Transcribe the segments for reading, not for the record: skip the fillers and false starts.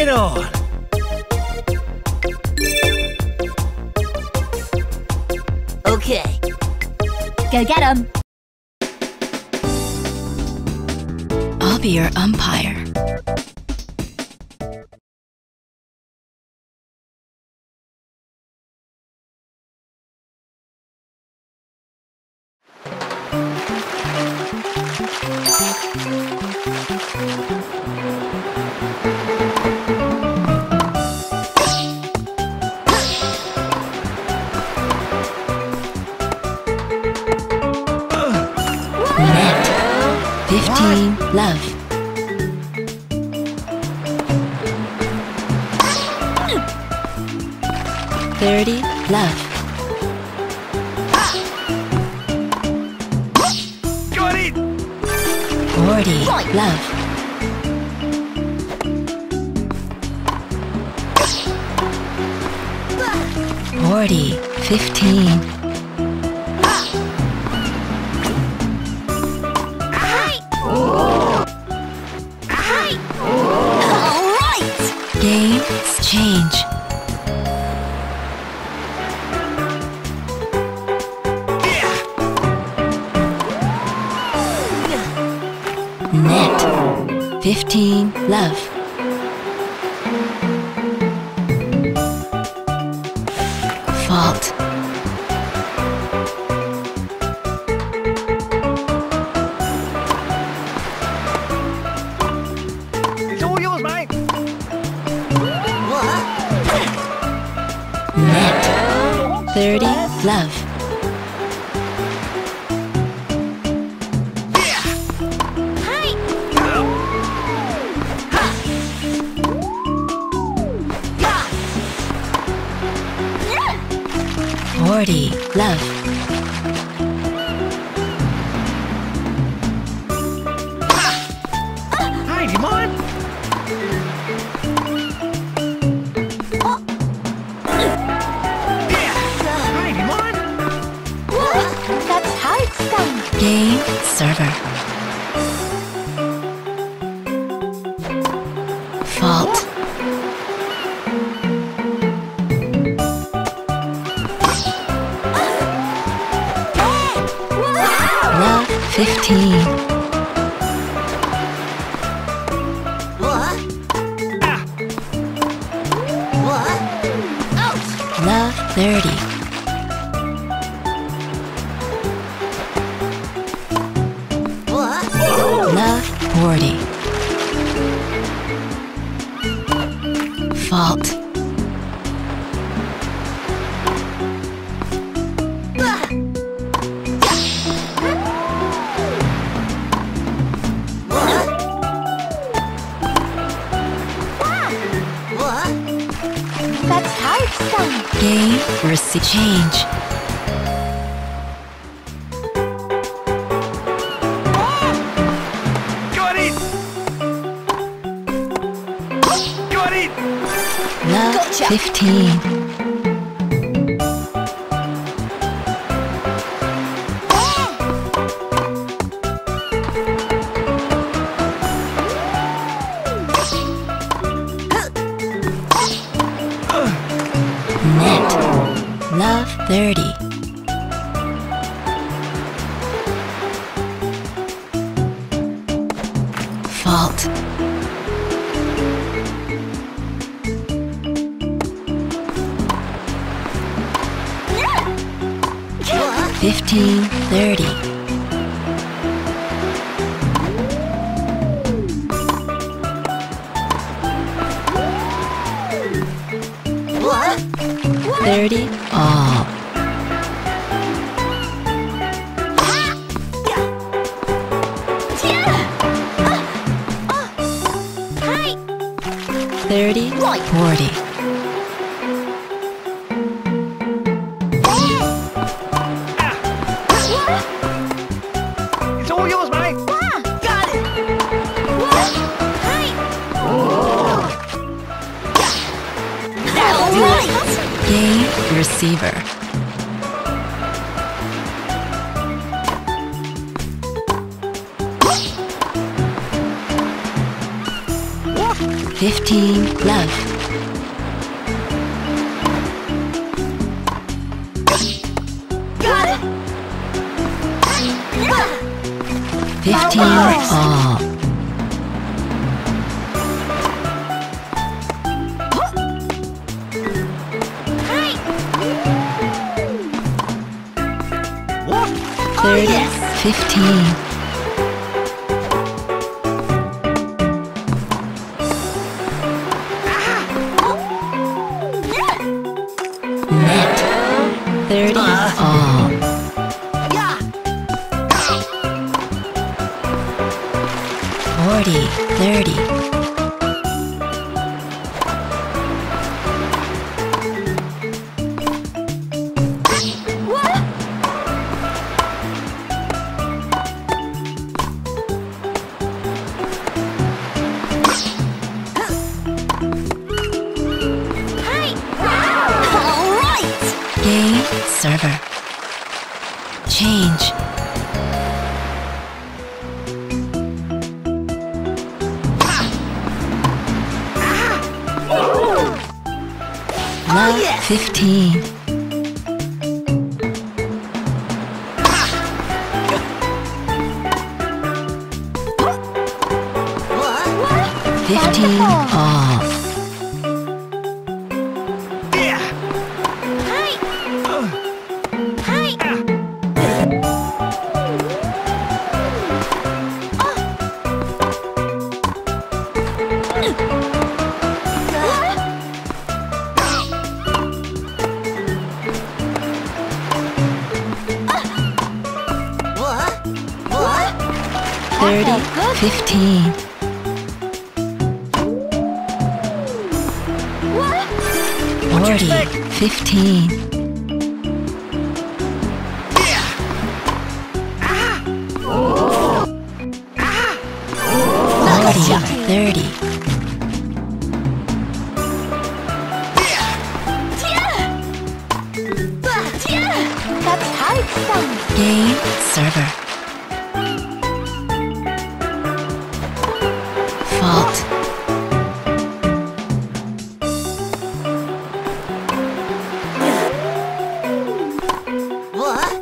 it on! Okay. Go get him. I'll be your umpire. Net. 15, love. $30, love. Got it! 40, love. $40, 15. Games change. Net. 15, love. Fault. It's all yours, mate! Net. 30, love. $40, love. Hey, do you mind? Hey, do you mind? That's how it's done. Game server. Fault. Love 15. Love 30. Love 40. Fault. That's how it's done. Game receive change. Got it! Got it! Love Gotcha. 15. Net. Love 30. Fault. $15, 30. What? 30, all. Hi. 30, Right. 40. It's all yours, mate! Got it. Hi. That'll do it. Game receiver. 15, love. Got it. 15, all. Hi. 30, yes. 15. Net. 30, all. Yeah. 40, 30. What? Hi. All right. Game, server. Change. Love, yes. 15. What? 15, all. Yeah. Hi. Hi. What? What? 30, 15. What? 40, 15. Yeah. 40, 30. That's how it sounds. Game, server. Fault. What?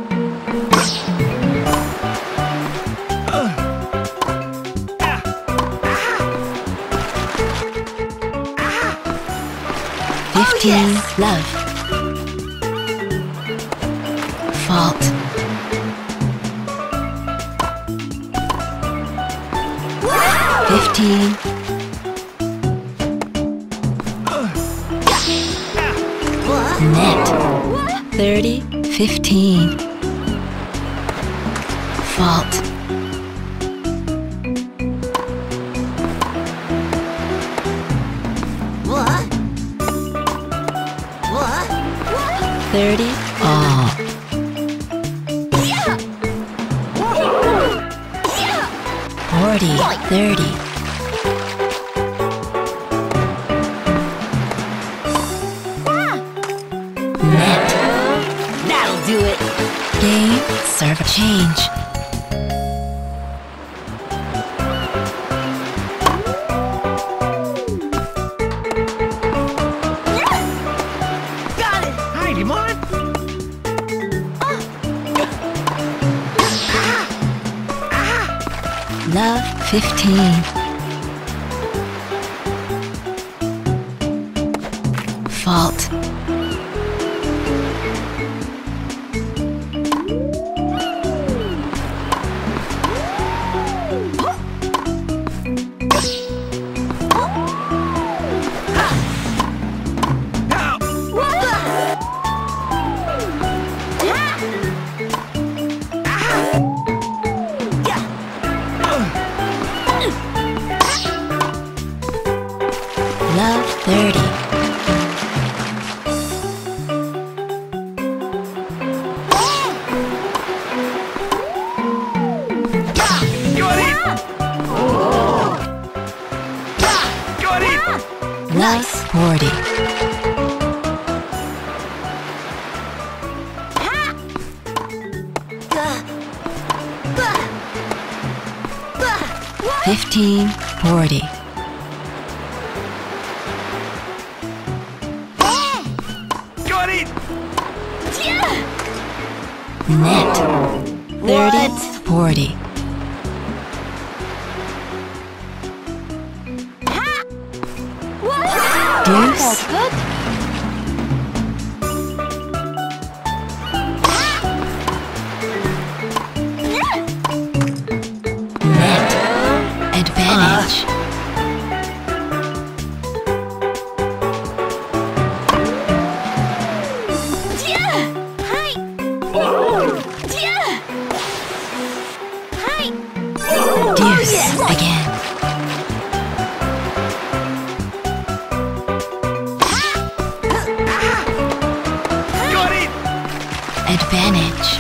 15, love. Fault. Wow! 15, What? net. 30, 15. Fault. What? What? 30, all. Yeah! Yeah! 40, 30. Net. That'll do it. Game, server. Change. Got it. Hi, do you mind? Love, 15. Fault. Now. Love, 30. Got it. Got it. Love, 40. What? 15, 40. Net. 30, What? 40. What? Deuce. That's good. Net. Advantage. Deuce again. Got it! Advantage.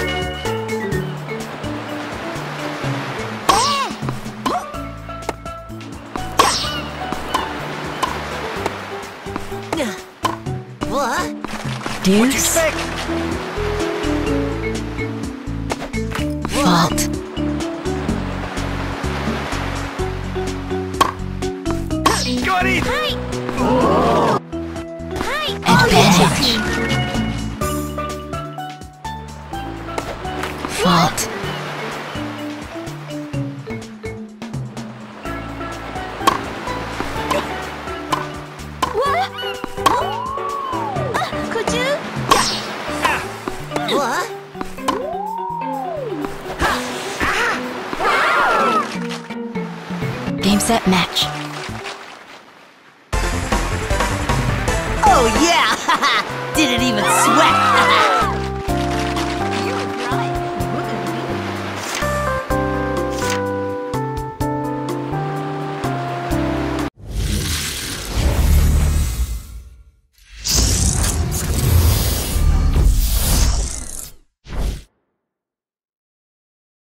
What? Deuce. Expect! Fault. Got it! Advantage. Fault. Could you? What? Game, set, match. Oh yeah! Didn't even sweat!